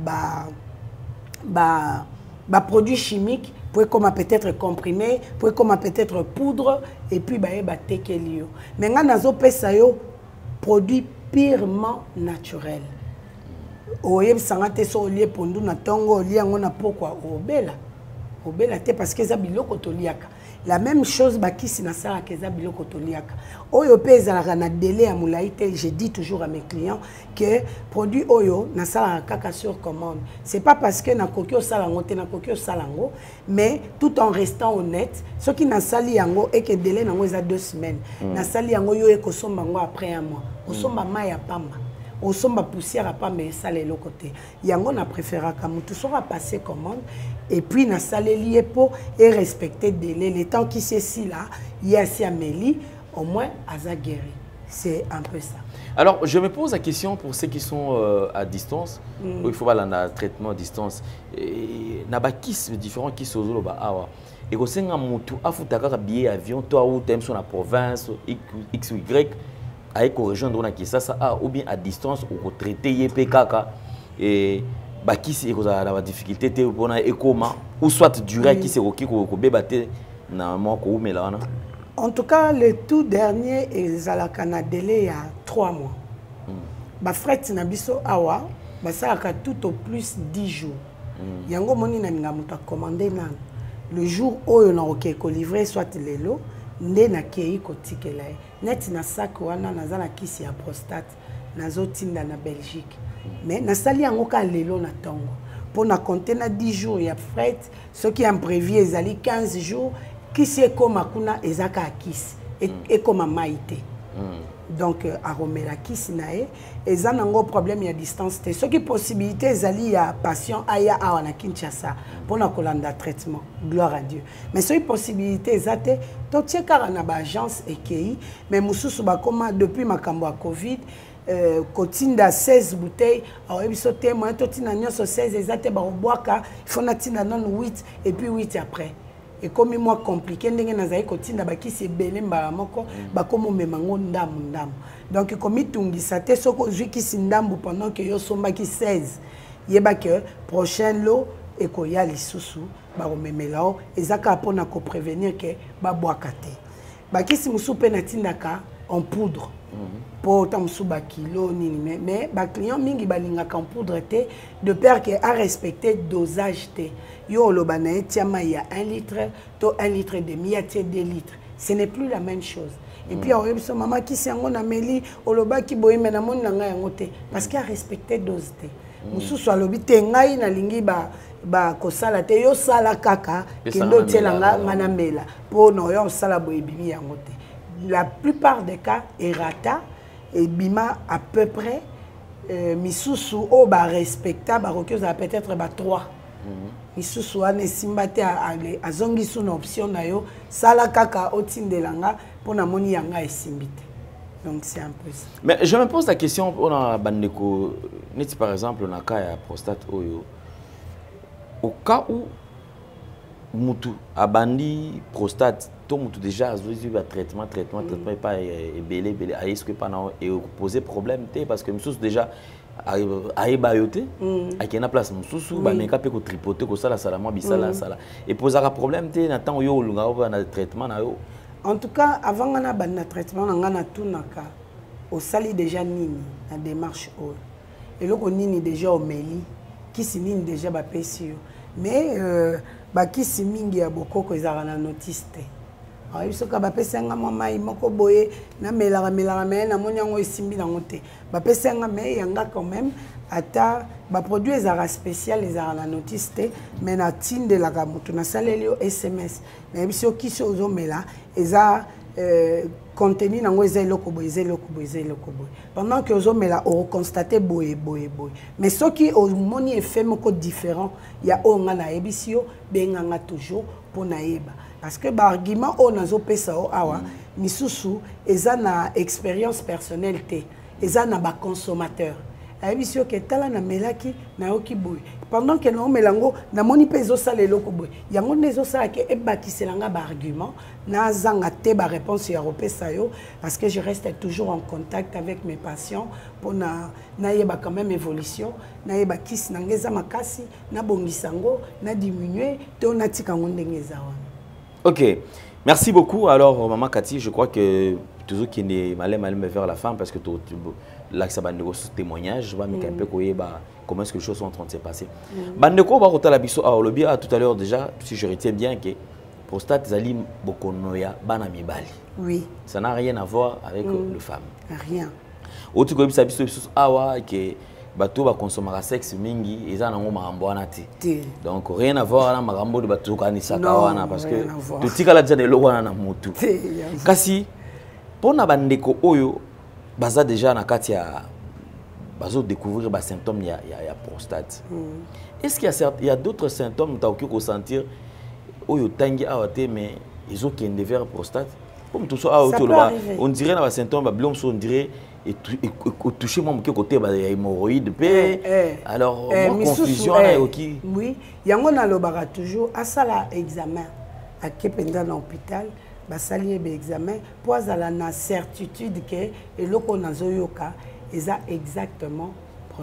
produits chimiques pour comme peut-être comprimé, pour comme peut-être poudre et puis ba tekelio. Mais nga nazo pesa yo produit purement naturel. Oyeb sangate so lié pondu na tongo lié ngona pourquoi obela. Obela te parce que za biloko toliaka. La même chose bakisi na sala ke za biloko toliaka. Oyo pesa na délai à moulaïté, je dis toujours à mes clients que produit oyo na sala kaka sur commande. C'est pas parce que na kokio salango te na kokio salango, mais tout en restant honnête, ce qui na sali yango et que délai nango za 2 semaines. Na sali yango yo eko somba ngo après 1 mois. Osomba maya pamba. Osomba poussière à pas mais ça les côté. Yango na préféra comme tout sera passé commande et puis na salé lié pour et respecter délai le temps qui c'est si là il y a si amélie au moins aza guéri. C'est un peu ça. Alors je me pose la question pour ceux qui sont à distance où il faut pas un traitement à distance na ba kis différents kis ozolo ba awa et ko senga mutu afutaka billet avion toi ou t'aimes sur la province x ou y avec rejoindre na Kisasa ou bien à distance ou traiter YPKK et bah qui c'est la difficulté te pour na ekoma ou soit durer qui c'est ko bébaté na moi ko mela na. En tout cas le tout dernier est à la Canada il y a 3 mois. Ba fret na biso awa ba ça tout au plus 10 jours. Yango moni na ngamuta commander na le jour où on a OK ko livrer soit lelo nde na kei kotikela net na sac wana nazala kisi ya prostate nazotinda na Belgique mais nasali yango ka lelo na tongo pour na compter na 10 jours ya fret ce qui est prévu ezali 15 jours kisi ekoma kuna ezaka kisi ekoma maite donc aromela kisi nae eza nango problème ya distance te ce qui possibilité ezali ya patient aya awa na Kinshasa pour na kolanda traitement gloire à Dieu mais ce qui possibilité ezate to tiekara na ba agence ekei mais mususu ba koma depuis makambo ya Covid kotinda 16 bouteilles alors biso te moi to tina nyonso 16 ezate ba obwaka il faut na tina non 8 et puis 8 après. Et comme moi compliqué ndenge nazai kotinda bakisi ebele mbala moko bakomo memango ndamu donc comme itungisa te soko zwi kisi ndambu pendant que yo sombaki 16 yeba que prochain lot ekoya lisusu bakomemelao ezaka pona ko prévenir que babwaka te bakisi musu pe natindaka en poudre pour tant souba kilo nini mais ba client mingi balinga kan poudre té de peur que à respecter dosage té yo lo banae tiama ya 1 litre to 1 litre et demi à 2 litres ce n'est plus la même chose et puis on so maman qui sango na meli oloba ki boye mena mon nga yango té parce qu'il a respecté dose té mususu alobi té ngai na lingi ba kosala té yo sala kaka kendo tielanga ngana mela po no yo sala boye bibi yango té la plupart des cas errata et bima à peu près misusu o ba respectable ba peut-être ba 3 misusu ane simbate a zongi sous une option na yo sala kaka otindelanga pona moni yanga esimbite donc c'est un peu ça. Mais je me pose la question on a bandeko neti par exemple na cas ya prostate oyo au cas où mutu abandi prostate tout mutu déjà a traitement et pas belé est-ce que pas et poser problème parce que mususu déjà aïba yote avec une place mususu ba meka pe ko tripoter ko sala sala mo bisala sala et posera problème té na temps yo lunga na traitement na yo. En tout cas avant na ba na traitement na ngana tunaka au sali déjà nini na démarche o et loko nini déjà au meli qui sinini déjà ba pesio mais bakisi mingi ya bokoko ezaka na notice te biso ka bapesanga mama imoko boye na melaka me na moni yango esimbi nango te bapesanga me yanga quand même ata baproduit ezaka spécial ezaka na notice te mais na tindelaka moto nasaleli yo SMS na biso kisi ozomela eza contenu nango eza eloko boye pendant que ozomela oreconstate boye mais soki omoni effet moko différent ya oyo nga nayebisi yo benganga toujours mpo nayeba parce que argument o nazopesa o awa misusu eza na expérience personnelle te eza na consommateur ayebisi yo ke tala na melaki nayoki boye pendant que naomelango namoni mpe ezosala eloko boye yango nde ezosala ke ebakiselanga argument nazanga te réponse ya kopesa yo parce que je reste toujours en contact avec mes patients pour nayeba quand même évolution nayeba kisi nanga eza makasi nabongisango na diminuer te onatika ngo ndenge eza wana. Ok, merci beaucoup. Alors, Maman Cathy, je crois que toujours qui est mal vers la fin parce que là, ça va négocier ce témoignage. Je vais me un peu comment est-ce que les choses sont en train de se passer. Bandeko va retourner à biso. Alors, le bien tout à l'heure déjà, si je retiens bien que prostate zali bokonoya bana mibali. Oui. Ça n'a rien à voir avec le femme. Rien. Autre que ça biso awa que bato ba consommer sexe mingi eza nango makambo wana te donc rien à voir na makambo de bato kanisaka wana parce que totika la déjà de wana na mutu kasi pona bandeko oyo baza déjà na kati ya bazo découvrir ba symptômes ya prostate est-ce qu'il y a d'autres symptômes ta oki ko sentir oyo tangi awate mais ils ont kende vers prostate comme tout ça on dirait na ba symptômes ba blom on dirait et toucher mon côté hémorroïde alors confusion oui yango na lobaka toujours asala examen à kependa na hôpital basali be examen pour azala na certitude que eloko nazoyoka eza exactement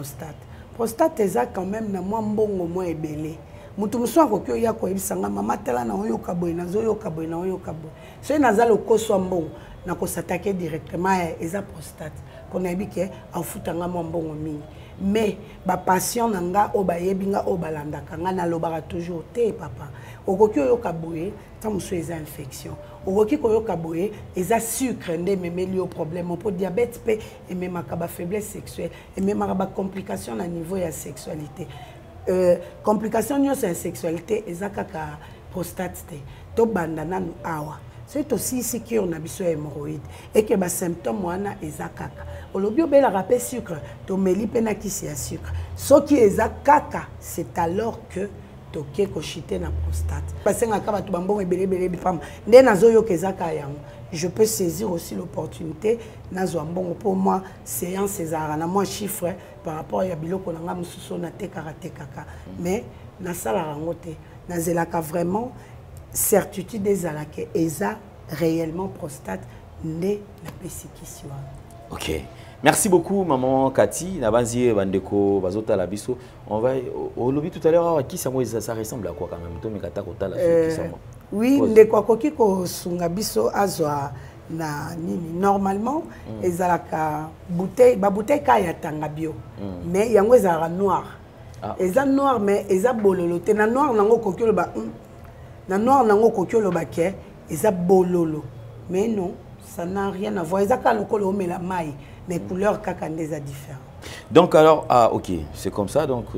prostate eza quand même na mwa mbongo mwa ebele mutu musu akoki oya koyebisanga mama tala na oyoka boye nazoyoka boye na oyoka boye so naza lokoso mbongo na kosatake directement eza prostate konayebi ke afutanga mwa mbongo mingi mais bapatient na nga oyo bayebi nga oyo balandaka nga nalobaka toujours te papa okoki oyoka boye ta mosu eza infection okoki koyoka boye eza sucre nde ememeli yo problème mpo diabète mpe ememaka bafaiblesse sexuelle ememaka bacomplication na niveau ya sexualité complication nyonso ya sexualité eza kaka prostate te tobanda nanu awa c'est aussi si qui on a biso hémorroïde et que ba symptôme wana eza kaka olobi obelaka pe sucre to meli pe na kisi ya sucre so qui eza kaka c'est alors que toke ko chiter na prostate basenga ka batu bambongo ebele bipam nde nazoyoka eza ka yango je peux saisir aussi l'opportunité nazwa mbongo pour moi séance ezara na moi chiffre par rapport ya biloko nanga mususu na tekaka mais na sala rango te nazelaka vraiment certitude ezalaka eza réellement prostate nde na pesikisi wana. Ok, merci beaucoup maman Cathy nabanzi bandeko bazota la biso on va au lobby tout à l'heure qui ça ressemble à quoi quand même to mikata kotala oui ndeko akoki ko sunga biso azwa na nini normalement ezalaka bouteille ba bouteille ka ya tanga bio mais yango ezalaka noir eza noir mais eza bololo te na noir nango kokiolo ba na noir nango kokiolo ba ke eza bololo mais non ça n'a rien à voir ezaka lokolo omela mai mais couleurs kaka ndeza différent. Donc alors OK, c'est comme ça donc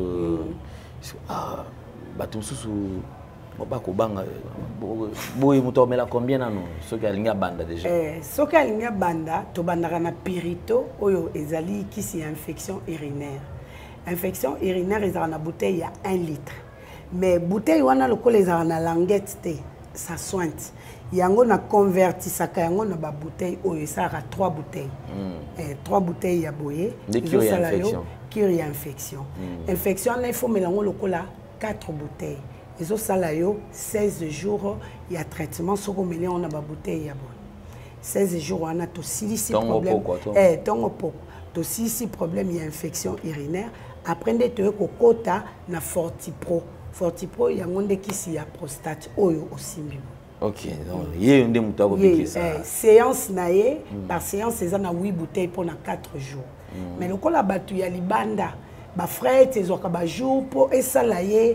batum susu bako banga boy muto mela combien nano soki alinga banda déjà soki alinga banda to bandaka na pirito oyo ezali kisi infection urinaire ezala na bouteille ya 1 litre mais bouteille wana lokola ezala na languette te ça sointe yango na convertisaka yango na ba bouteille oyo esaka 3 bouteilles 3 bouteilles ya boye cure ya infection infection na il faut melango lokola 4 bouteilles. Ils ont salayo 16 jours il y a traitement sur au milieu on a ba bouteille ya bon 16 jours on a tout si problème to si problème il y a infection urinaire après de ko kota na Fortipro il y a monde qui si ya prostate oyo osimbi. OK donc yé ndé muto ko biki ça séance naé par séance c'est na 8 bouteilles pour na 4 jours mais le kola batu ya libanda ba frère tezoka ba jour pour esalaye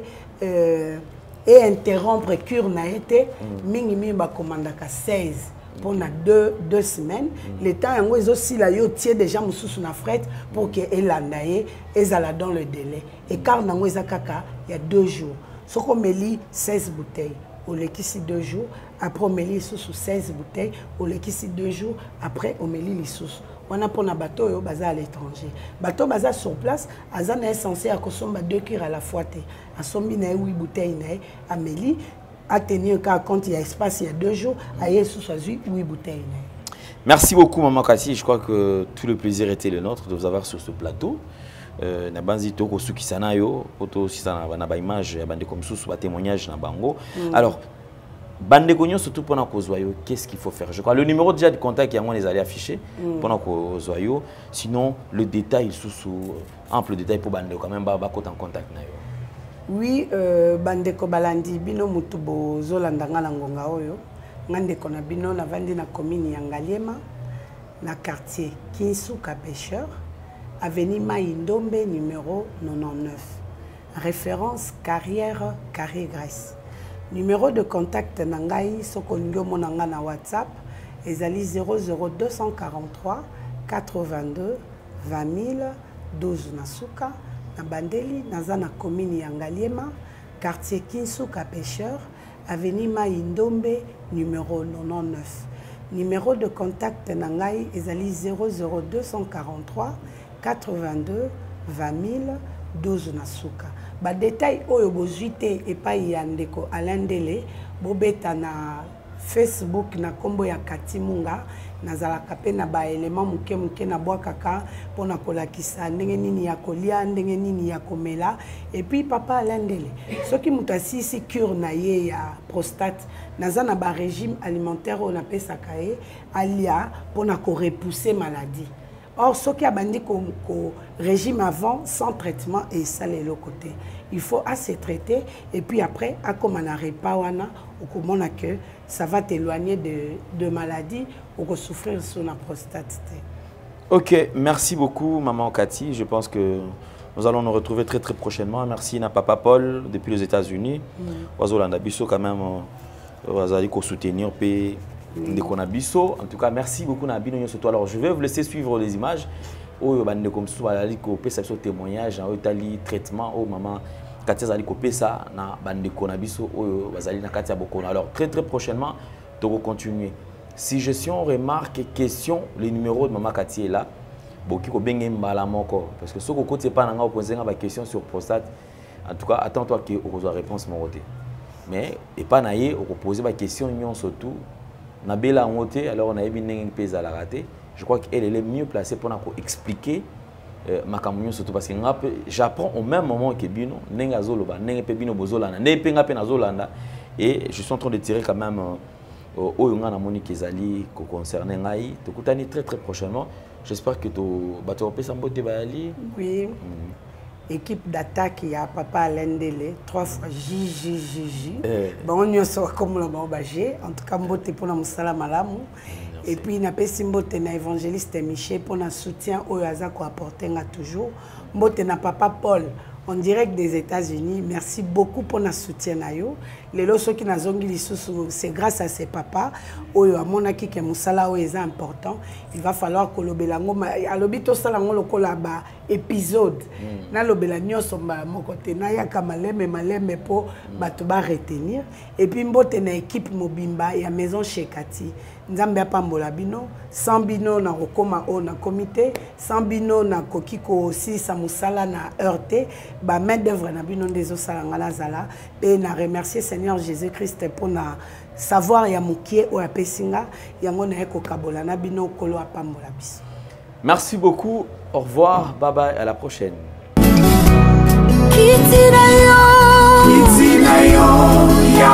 et interrompre cure na été mingi ba commandaka 16 pour na 2 semaines le temps yango ezosi la yo tie déjà mususu na fret pour que elandaye ezala dans le délai et car nango ezakaka il y a 2 jours soko meli 16 bouteilles au lekisi 2 jours après on meli sous 16 bouteilles au lekisi 2 jours après on meli les sous. On a pour na bateau yo baza à l'étranger. Bateau baza sur place, azana est censé à consommer 2 cures à la fois té. A sombi na 8 bouteilles na Amélie a tenu qu'à compte il y a espace il y a 2 jours, a yesu choisi 8 bouteilles na. Merci beaucoup Maman Cathy, je crois que tout le plaisir était le nôtre de vous avoir sur ce plateau. Na banzi toko suki sana yo, poto si sana na ba image bande comme sous ba témoignage na bango. Alors bande Gognon, surtout pendant qu'au Zoyo, qu'est-ce qu'il faut faire? Je crois le numéro déjà de contact qui a les allés afficher pendant qu'au Zoyo. Sinon, le détail sous ample détail pour bande quand même en contact. Oui, bande ko balandi bino mutubo zolanda ngala ngonga oyo. Ngande kona bino na vandi na commune ya Ngaliema na quartier Kinsuka Pêcheur, avenue Maïndombe numéro 99. Référence carrière Carré Grèce. Numéro de contact nangai sokongo monanga na WhatsApp ezali 00243 82 20000 12 nasuka na bandeli nazana commune ya Ngaliema quartier Kinsuka Pêcheur avenue Maïndombe numéro 99. Numéro de contact nangai ezali 00243 82 20000 12 nasuka. Ba détail oyo bozuite epai ya ndeko Alandele bobeta na Facebook na kombo ya Katimunga nazalaka pe na ba élément muke na bwakaka pona kolakisa ndenge nini ya kolia ndenge nini ya komela et puis papa Alandele soki mutasisi cure na ye ya prostate nazana ba régime alimentaire on appelle ça kae alia pona ko repousser maladie. Or, ce qui a bandé comme régime avant, sans traitement, et ça, les côté. Il faut assez traiter, et puis après, à comme on n'arrive pas, ou comment que ça va t'éloigner de maladies, ou de souffrir sur la prostate. Ok, merci beaucoup, Maman Cathy. Je pense que nous allons nous retrouver très très prochainement. Merci, na Papa Paul, depuis les États-Unis. Wazolanda Bisso, quand même, Wazali ko soutenir, en tout cas, merci beaucoup Nabino. Alors, je vais vous laisser suivre les images. Oh, bande comme ça, ali ko pesa so témoignage, en Italie traitement. Oh, maman, Katia ali ko pesa na bande konabiso. Oh, bazali na Katia bokona. Alors, très très prochainement, tu vas continuer. Suggestion, remarque, question, le numéro de maman Katia est là. Boki ko benge mbala moko parce que ce que côté pas nanga poser une question sur prostate. En tout cas, attends-toi que on reçoit réponse mon côté. Mais et pas naïe, on poser ma question nyon surtout. Nabela Ngote, alors on a eu une pèse à la rater. Je crois qu'elle est mieux placée pour expliquer ma caméra surtout parce que j'apprends au même moment que Bino, Nenga Zoloba, Nenga Pebino Bozolanda, Nenga Penazolanda, et je suis en train de tirer quand même au Yunga Monique Ezali concernant Ngai. Tu écoutes très très prochainement. J'espère que tu vas faire Sambote Bayali. Oui. Équipe d'attaque, il y a Papa Alendele, 3 fois JJJJ. Bon, on y sort comme le Baobagé. En tout cas, mbote pour la Moussala Malamu. Et puis napesi mbote na évangéliste Michel pour na soutien au aza ko apporter nga toujours. Mbote na papa Paul en direct des États-Unis. Merci beaucoup pour notre soutien. Les lois qui n'a c'est grâce à ses papas. Oyo amona ki ke musala o est important. Il va falloir que l'obelango alobito salango lokola ba épisode. Na lobela nyoso ba mon côté na ya kamaleme maleme po bato ba retenir. Et puis mbote na équipe mobimba ya maison chez Kati. Nzambe apambola bino, sans bino na rokoma o na comité, sans bino na kokiko aussi sa musala na heurté, ba maître d'œuvre na bino ndezo salanga la zala, et na remercier Seigneur Jésus-Christ pour na savoir ya mukie o apesinga, yango na eko kabola na bino kolo apambola biso. Merci beaucoup, au revoir, bye bye, à la prochaine. Kitinayo, ya